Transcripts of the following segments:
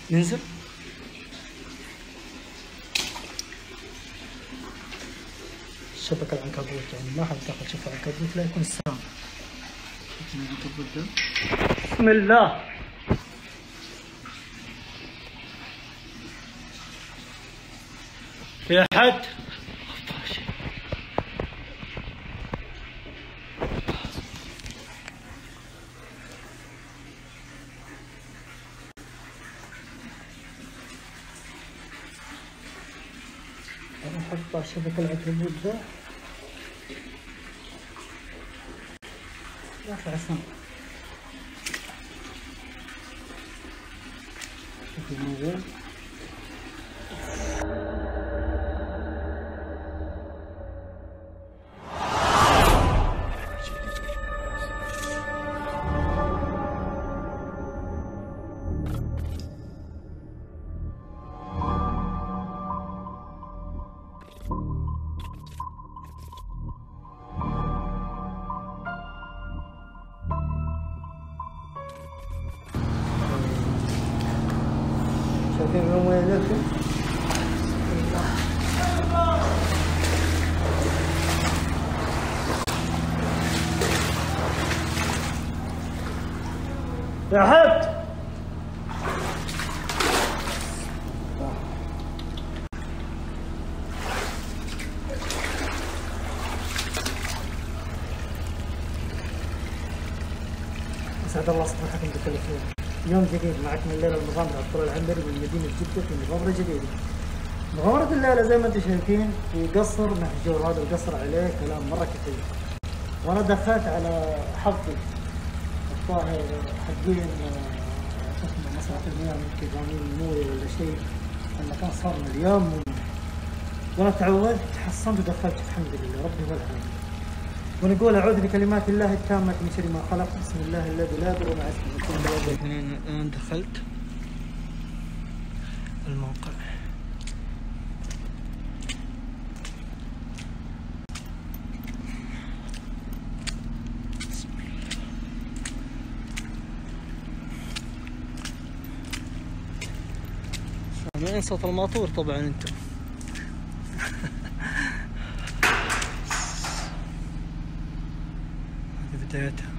ننزل. الشبكة العنكبوت يعني ما حد دخل شوف العنكبوت لا يكون سام. بسم الله. في أحد؟ أنا أحط شبكة العنكبوت ذا يطلع سم. شوف الموضوع. شايفين وين ويلكم؟ يا حد اسعد الله صباحكم بكل خير. يوم جديد معكم الليلة المغامرة عبد الله العنبري من مدينة جدة في مغامرة جديدة. مغامرة الليلة زي ما انتم شايفين في قصر مهجور. هذا القصر عليه كلام مرة كثير، وانا دخلت على حظي الظاهر حقين شفنا مصرف المياه يمكن رامين مويه ولا شيء. المكان صار مليان مويه وانا تعودت حصنت ودخلت الحمد لله ربي هو العالمين. ونقول اعوذ بكلمات الله التامة من شر ما خلق. بسم الله الذي لا يضر مع اسمه. الان دخلت الموقع. بسم الله. سامعين صوت الماطور طبعا انتم. بدايتها.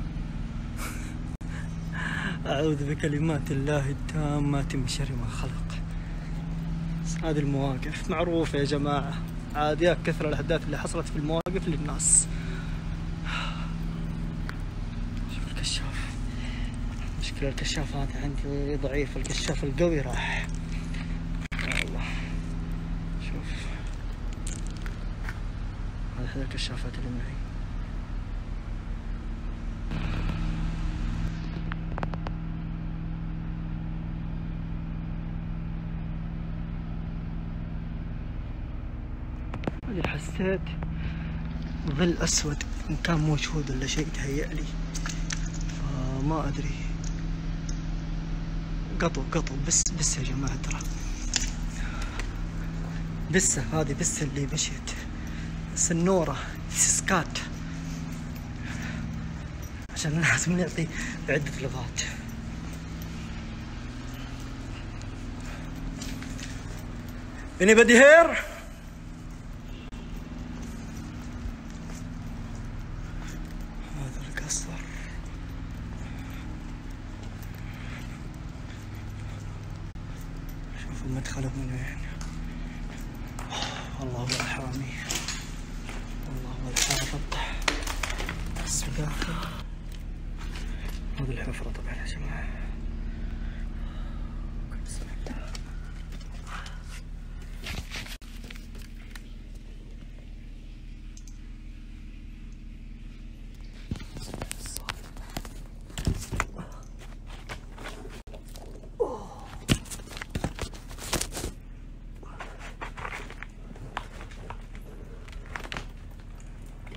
أعوذ بكلمات الله التامات من شر ما خلق. هذه المواقف معروفة يا جماعة، عاديات كثر الأحداث اللي حصلت في المواقف للناس. شوف الكشاف، مشكلة الكشاف هذا عندي ضعيف، الكشاف القوي راح. يا الله شوف هذه الكشافات اللي معي. حسيت ظل أسود إن كان موجود ولا شيء تهيأ لي، فما أدري. قطو بس يا جماعة، ترى بسة هذه، بسة اللي مشيت، سنورة سكات عشان الناس بنعطي بعدة لغات. anybody here؟ شوفوا مدخله من وين. والله هو الحامي، والله هو الحافظ. بس داخل هذه الحفرة طبعا يا جماعة.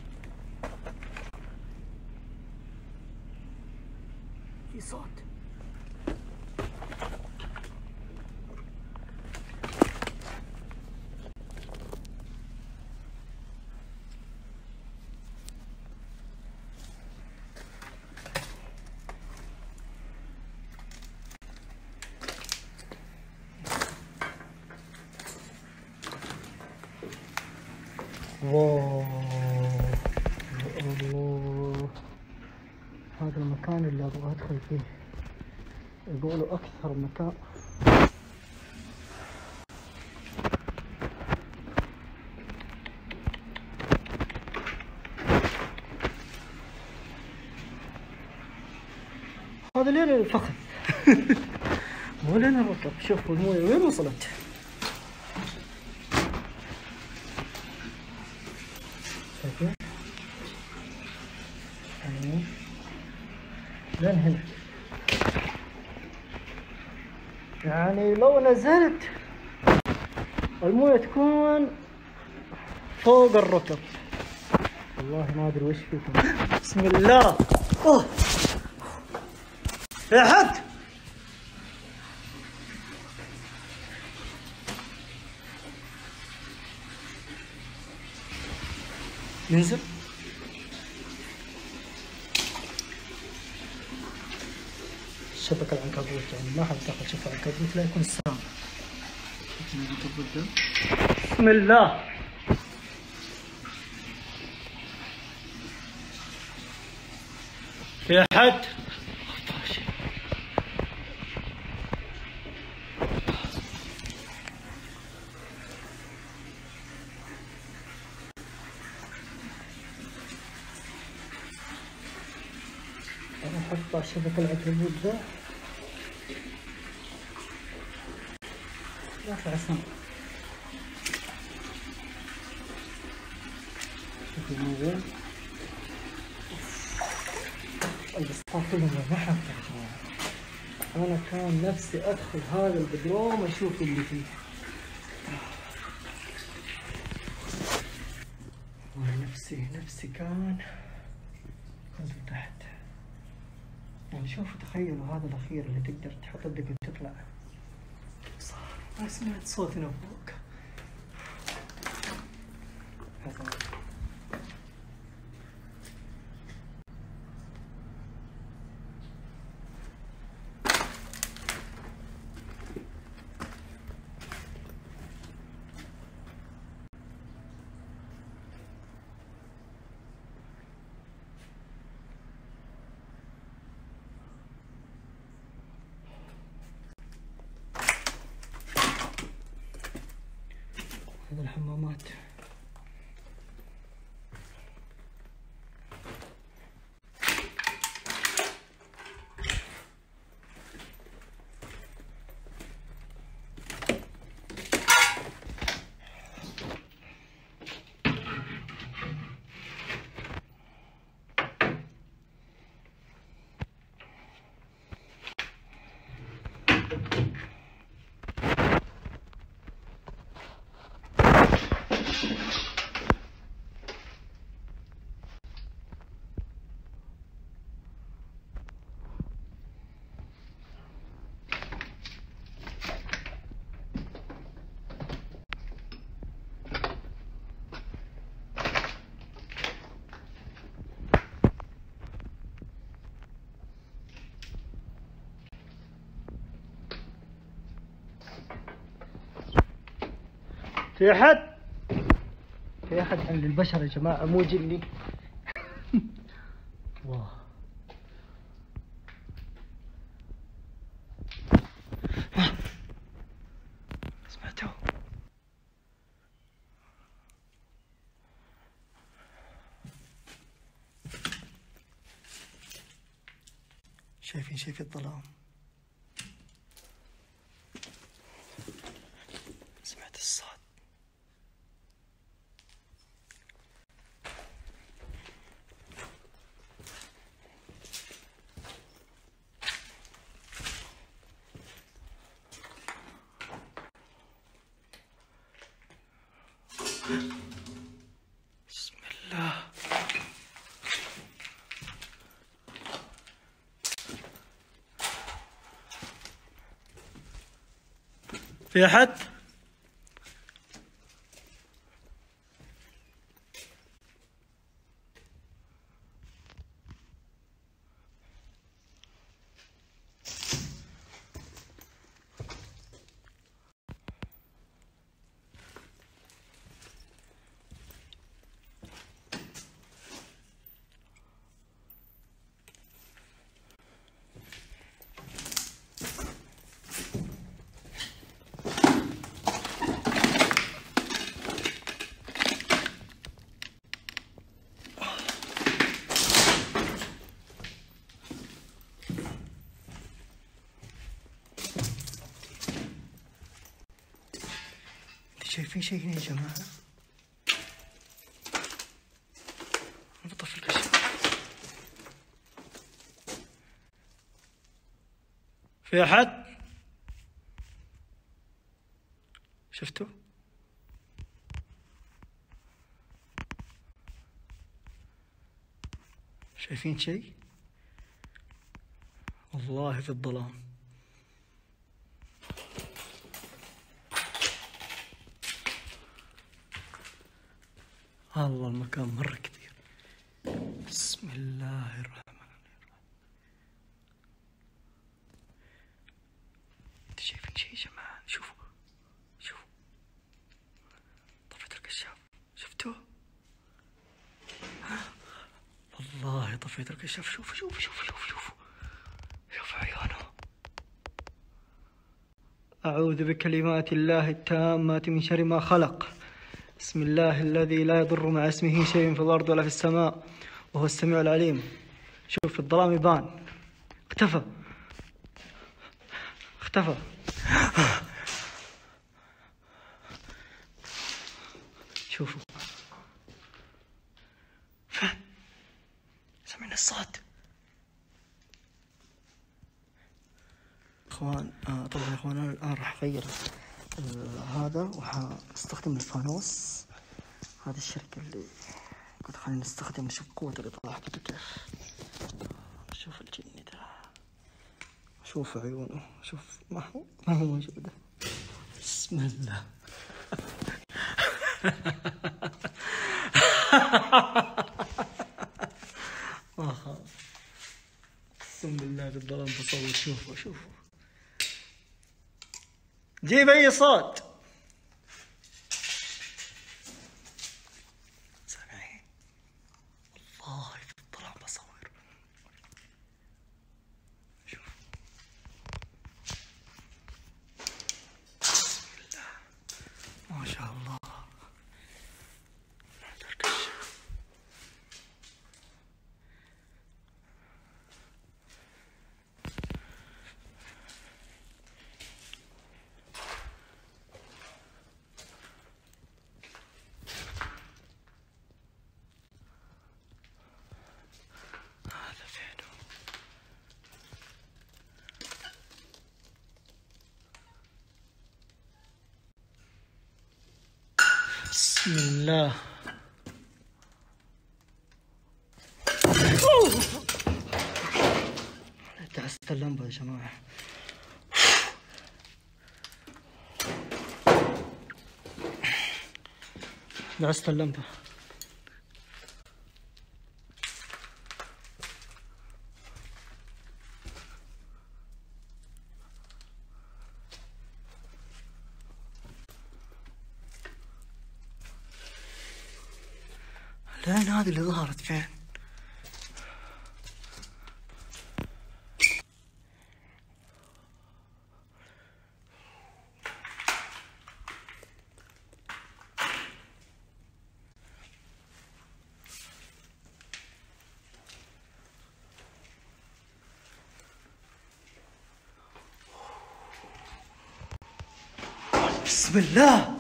في صوت. واو الله، هذا المكان اللي ابغى ادخل فيه، يقولوا اكثر مكان. هذا لين الفخذ مو لين الركب. شوفوا المويه وين وصلت. شايفين؟ لين هنا. يعني لو نزلت المويه تكون فوق الركب. والله ما ادري وش فيكم. بسم الله. اوه يا حد، ننزل. شبكة العنكبوت يعني ما حد دخل. شوف العنكبوت لا يكون السام. بسم الله. في حد انا احط شبكة العنكبوت ذا يطلع سم. شوفوا الموضوع البسطات كلهم ما حطها يا جماعة. انا كان نفسي ادخل هذا البدروم اشوف اللي فيه. نفسي كان انزل تحت. يعني شوفوا تخيلوا هذا الاخير اللي تقدر تحط يدك وتطلع. صح ما سمعت صوت هنا فوق. هذا الحمامات. في أحد عند البشر يا جماعة مو جني. واه سمعتوا؟ شايفين الظلام؟ سمعت الصوت. بسم الله. في أحد؟ شايفين شيء هنا يا جماعة؟ بطفي الكشاف. في أحد؟ شفتوا؟ شايفين شيء؟ والله في الظلام. الله المكان مرة كبير. بسم الله الرحمن الرحيم. انتوا شايفين شيء يا جماعة؟ شوفوا شوفوا. طفيت الكشاف، شفتوه؟ والله طفيت الكشاف. شوفوا شوفوا شوفوا شوفوا شوفوا شوفوا عيونه. أعوذ بكلمات الله التامات من شر ما خلق. بسم الله الذي لا يضر مع اسمه شيء في الأرض ولا في السماء وهو السميع العليم. شوف في الظلام يبان. اختفى اختفى. شوفوا فين؟ سمعنا الصوت. اخوان طبعا يا اخوان انا الان راح اغير هذا وحاستخدم الفانوس. هذه الشركة اللي قلت خلينا نستخدم. نشوف قوة الإضاءة كيف. شوف الجن ده، شوف عيونه، شوف ما هي موجودة. بسم الله. ما خاف. اقسم بالله في الظلام بصور. شوفوا شوفوا. جيب اي صوت. سامعين؟ والله في الظلام بصور. شوف. بسم الله ما شاء الله. بسم الله. دعست اللمبة يا جماعة. دعست اللمبة. الآن هذه اللي ظهرت فين؟ بسم الله.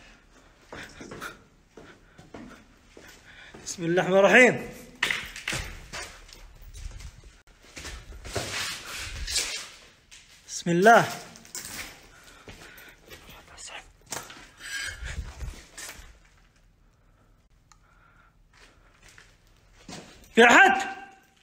بسم الله الرحمن الرحيم. بسم الله. في أحد؟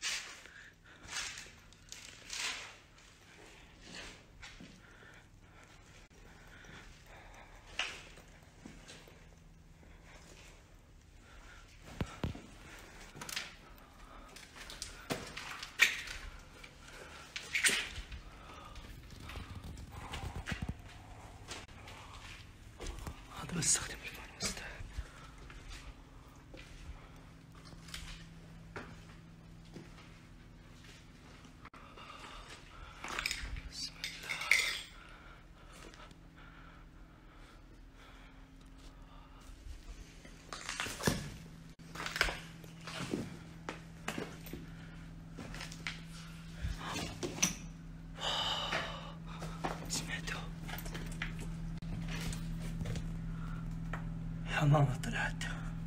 هذا بستخدم الفانوس ده. بسم الله. سمعته. الحمامة طلعت.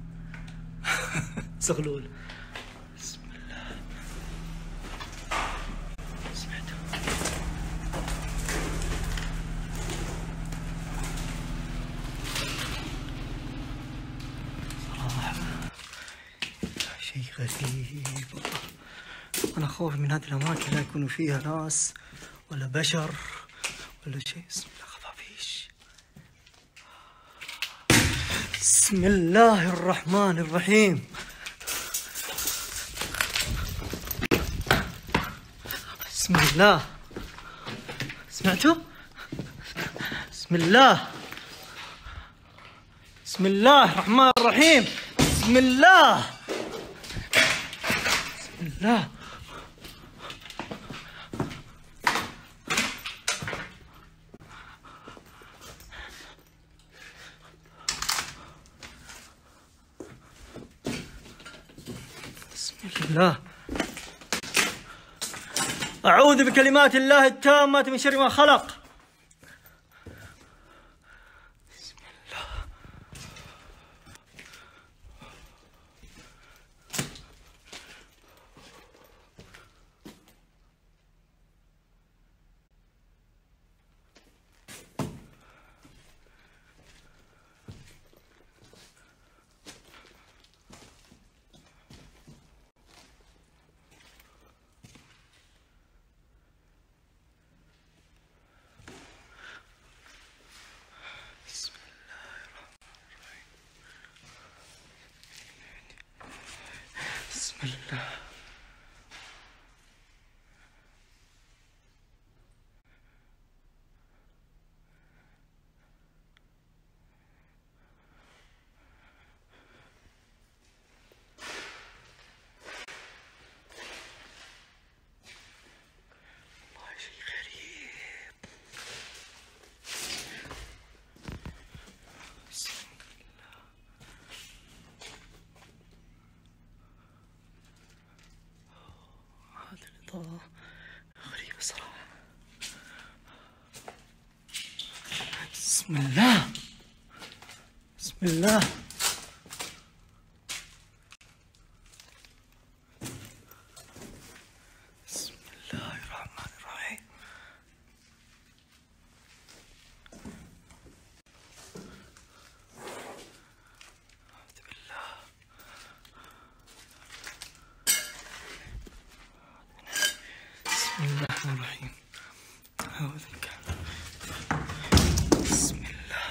زغلول. بسم الله. سمعته. صراحة شيء غريب والله. أنا خوفي من هذه الأماكن لا يكونوا فيها ناس ولا بشر ولا شيء. بسم الله. خفافيش. بسم الله الرحمن الرحيم. بسم الله. سمعتوا؟ بسم الله. بسم الله الرحمن الرحيم. بسم الله. بسم الله. بسم الله. أعوذ بكلمات الله التامة من شر ما خلق. بسم الله. بسم الله. والله شيء غريب. بسم الله. هذه الإضاءة غريبة صراحة. بسم الله. بسم الله. بسم الله الرحمن الرحيم. أعوذ بالله. بسم الله الرحمن الرحيم. أعوذ بك. بسم الله.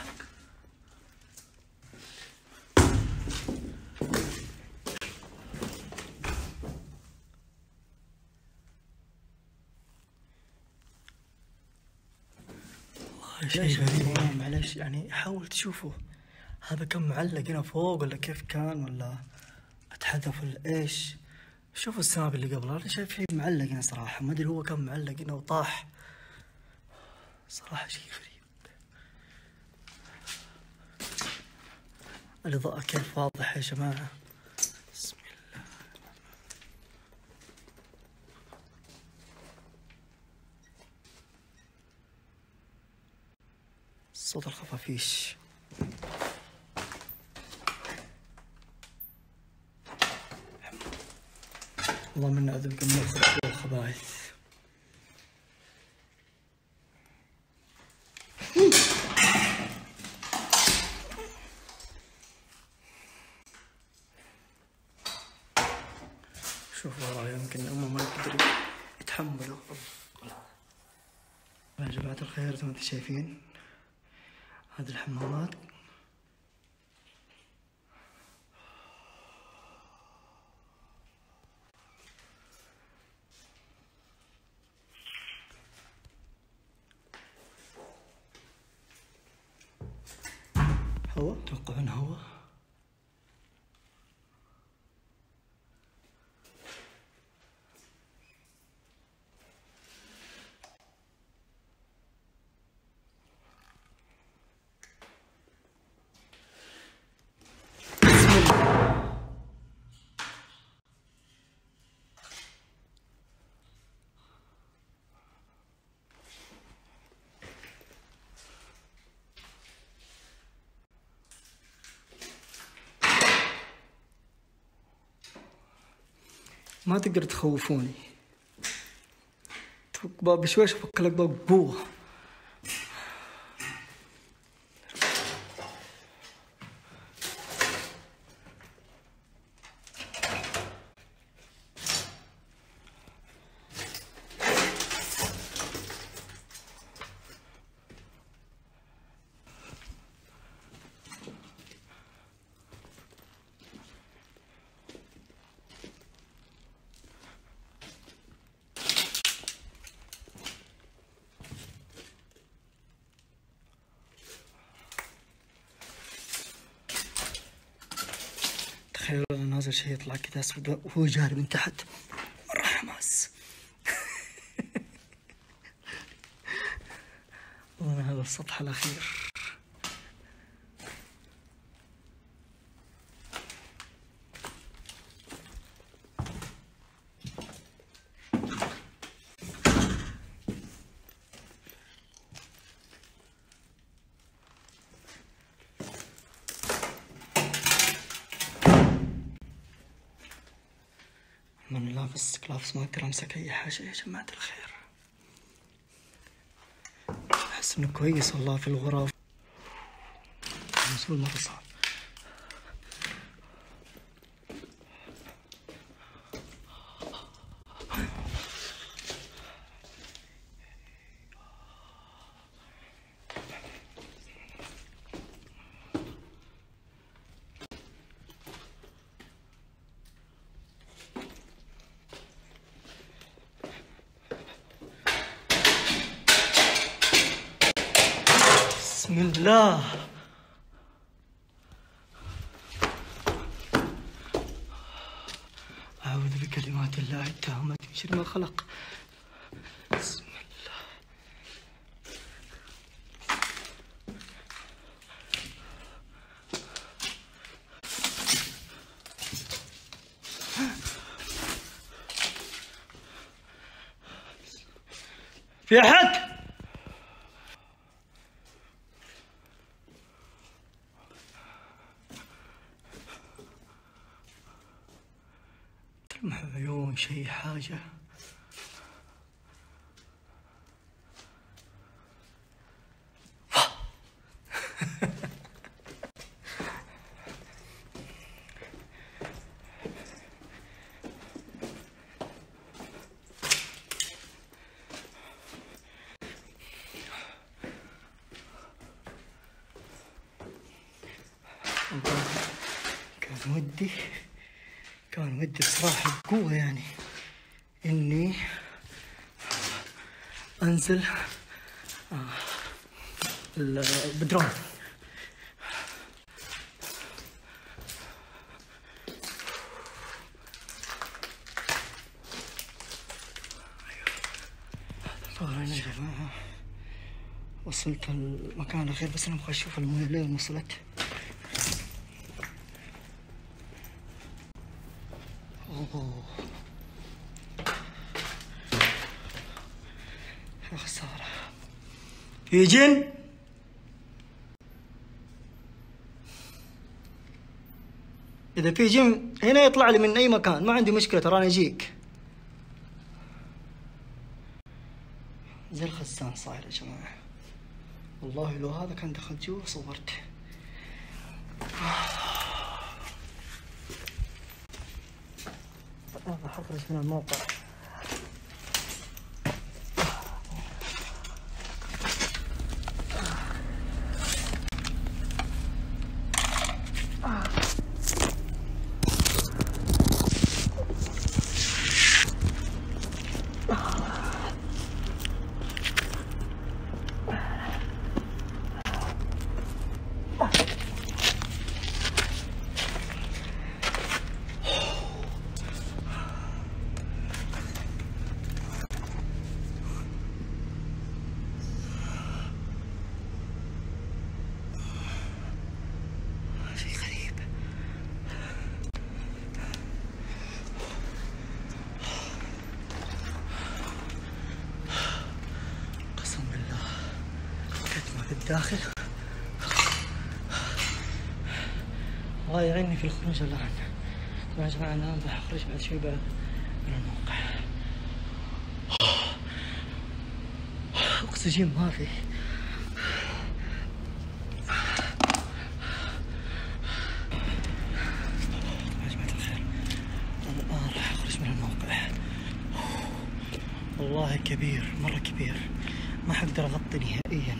والله شيء غريب. معلش يعني حاول تشوفوا هذا كم معلق هنا فوق ولا كيف كان ولا اتحذف ولا ايش. شوفوا السناب اللي قبله. انا شايف شيء معلق هنا صراحة. ما ادري هو كم معلق هنا وطاح. صراحة شيء غريب. الإضاءة كيف واضحة يا جماعة. بسم الله. صوت الخفافيش. اللهم إنا نعوذ بك من الخبث والخبائث. شوفوا وراي يمكن هم ما يقدروا يتحملوا. يا جماعة الخير زي ما انتم شايفين هذه الحمامات هواء. اتوقع انه هواء. ما تقدر تخوفوني. تفك باب بشويش افك لك باب بقوة. تخيل انا نازل شيء يطلع كذا اسود وهو جاري من تحت، مرة حماس. والله هذا السطح الاخير. من لابس ما اقدر امسك اي حاجة يا جماعة الخير. احس انه كويس والله في الغرف. مسؤول مرة صعب. بسم الله. أعوذ بكلمات الله التامة من شر ما خلق. بسم الله. في أحد؟ تلمح عيون شيء حاجة. كان ودي بصراحة بقوة يعني إني أنزل البدرون. طبعا يا جماعة وصلت المكان الأخير، بس أنا أبغى أشوف الموية لين وصلت. أوه يا خسارة. في جن. إذا في جن هنا يطلع لي من أي مكان، ما عندي مشكلة، تراني أجيك. زي الخزان صاير يا جماعة. والله لو هذا كان دخل جوا صورت. أخرج من الموقع. الداخل. الله يعيني في الخروج الآن. يا جماعة أنا بخرج بعد شوي بعد من الموقع. أكسجين ما في. يا جماعة الخير الآن راح أخرج من الموقع. والله كبير مرة كبير، ما حقدر أغطي نهائيا.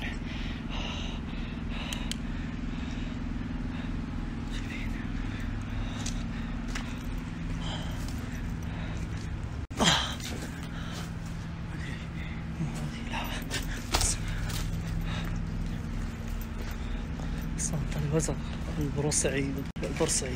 صوت الوزغ البرصعي.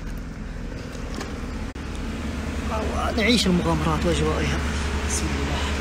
نعيش المغامرات واجوائها. بسم الله.